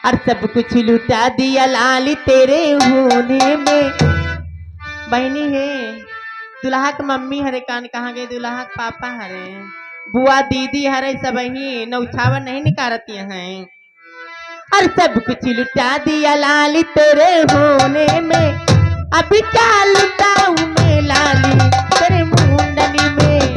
और सब कुछ लुटा दिया लाली तेरे होने में। बहनी है दुल्हा के मम्मी हरे कान कहाँ गए, दुल्हा के पापा हरे, बुआ दीदी हरे, सब ही नौछावर नहीं निकारती हैं। और सब कुछ लुटा दिया लाली तेरे होने में। अभी क्या लुटाऊं मैं लाली तेरे मुंडनी में।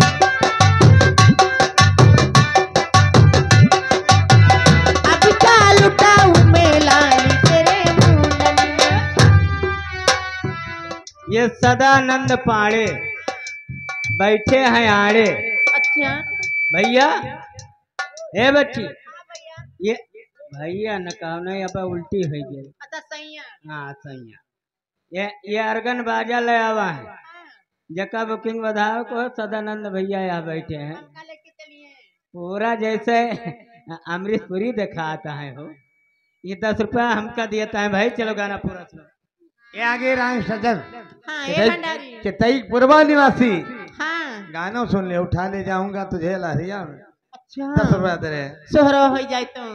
अभी क्या लुटाऊं मैं लाली तेरे मुंडनी में। ये सदानंद पाड़े बैठे हैं आड़े। अच्छा भैया ए बच्ची ये भैया न कहो नहीं अब उल्टी हो गई। अच्छा सैया। हाँ सैया ये अर्गन बाजा ले आवा है जका बुकिंग बधाओ को सदानंद भैया यहाँ बैठे हैं। पूरा जैसे अमृतपुरी दिखाता है हो। ये 10 रुपया हमका दिया है भाई। चलो गाना पूरा सुनो। ये आगे राम सजन हाँ चितई पूर्वा निवासी। हाँ गाना सुन ले, उठा ले जाऊंगा तुझे लहरिया में। अच्छा 10 रुपया दे रहे। सोहरा हो जाए तो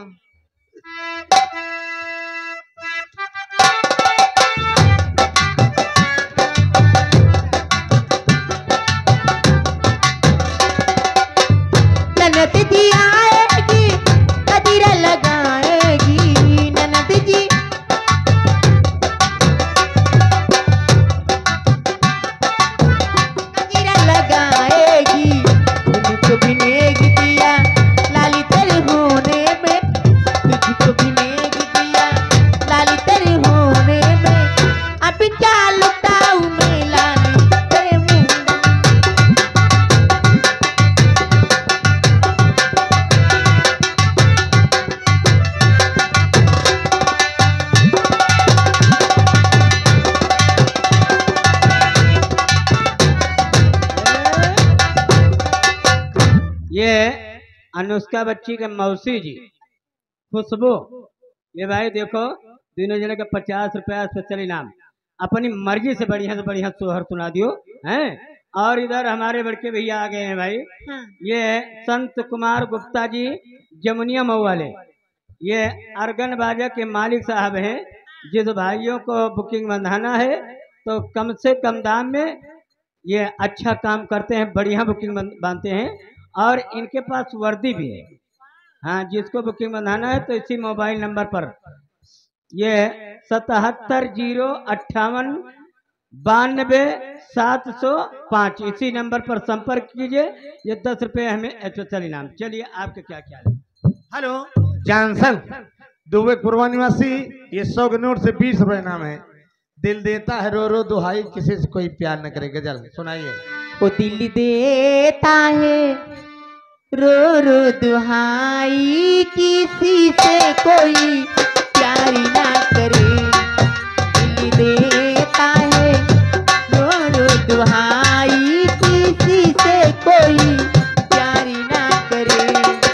ननद जी आएगी कदीरा लगाएगी। ननद जी कदीरा लगाएगी। तुझको भिनेगी दिया लाली तेरे होने में। तुझको भिनेगी दिया लाली तेरे होने में। अभी क्या लुटाऊं मैं लाली तेरे मुंह। ये अनुष्का बच्ची के मौसी जी खुशबू। ये भाई देखो दोनों जने का 50 रुपया स्पेशल इनाम। अपनी मर्जी से बढ़िया सोहर सुना दियो हैं। और इधर हमारे बड़के भैया आ गए हैं भाई। हाँ। ये संत कुमार गुप्ता जी जमुनिया मऊ वाले। ये अर्गन बाजा के मालिक साहब हैं। जिस भाइयों को बुकिंग बंधाना है तो कम से कम दाम में ये अच्छा काम करते हैं, बढ़िया बुकिंग बांधते हैं। और इनके पास वर्दी भी है। हाँ जिसको बुकिंग बंधाना है तो इसी मोबाइल नंबर पर ये 77 058 92 705 इसी नंबर पर संपर्क कीजिए। ये 10 रुपये हमें स्पेशल इनाम। चलिए आपके क्या ख्याल है। हेलो जॉनसन दुबई पूर्वा निवासी। ये 100 के नोट से 20 रुपए नाम है। दिल देता है रो रो दुहाई किसी से कोई प्यार न करे। गजल सुनाइए। वो दिल देता है रो रो दुहाई किसी से कोई प्यार ना करे। दिल देता है रो रो दुहाई किसी से कोई प्यार ना करे।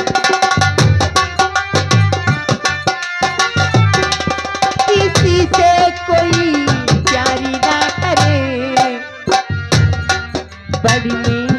किसी से कोई प्यार ना करे। बड़ी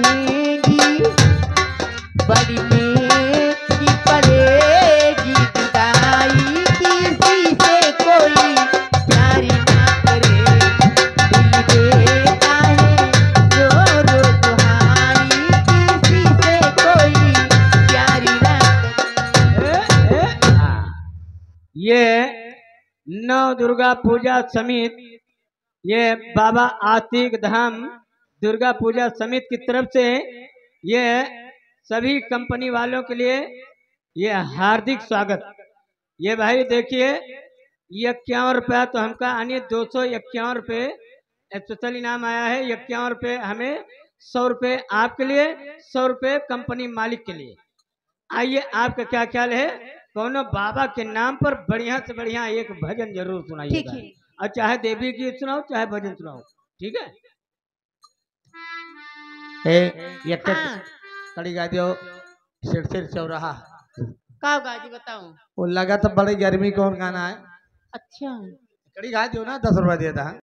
महंगी पड़ेगी जुदाई किसी से कोई प्यार ना करे। दिल देता है रो रो दुहाई किसी से कोई प्यार ना करे। ये नव दुर्गा पूजा समिति ये बाबा आतिक धाम दुर्गा पूजा समिति की तरफ से ये सभी कंपनी वालों के लिए ये हार्दिक स्वागत। ये भाई देखिए 51 रुपया तो हमका यानी 251 रुपये स्पेशल इनाम आया है। 51 रुपये हमें, 100 रुपये आपके लिए, 100 रुपये कंपनी मालिक के लिए। आइए आपका क्या ख्याल है। कोनो बाबा के नाम पर बढ़िया से बढ़िया एक भजन जरूर सुनाइएगा। और चाहे देवी गीत सुनाओ चाहे भजन सुनाओ, ठीक है। ये कड़ी गा दियो। सिर चौराहा का गाजी बताऊं। वो लगा तो बड़ी गर्मी कौन गाना है। अच्छा कड़ी गा दियो ना 10 रुपया देता है।